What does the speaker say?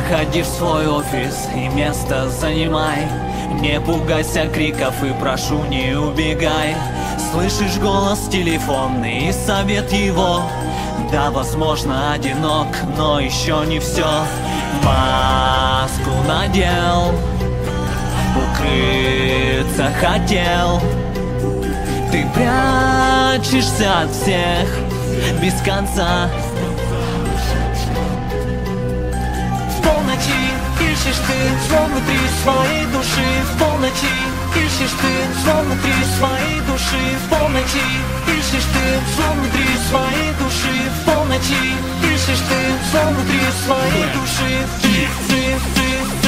Заходи в свой офис и место занимай. Не пугайся криков и прошу, не убегай. Слышишь голос телефонный и совет его. Да, возможно, одинок, но еще не все. Маску надел, укрыться хотел. Ты прячешься от всех без конца. В полночи ищешь ты зло внутри своей души. В полночи ищешь ты зло внутри своей души. В полночи ищешь ты зло внутри своей души. В полночи ищешь ты зло внутри своей души. Ты